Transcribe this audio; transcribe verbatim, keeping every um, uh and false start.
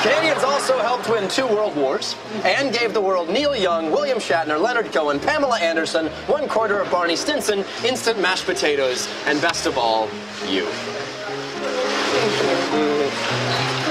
Canadians also helped win two world wars and gave the world Neil Young, William Shatner, Leonard Cohen, Pamela Anderson, one quarter of Barney Stinson, instant mashed potatoes, and best of all, you.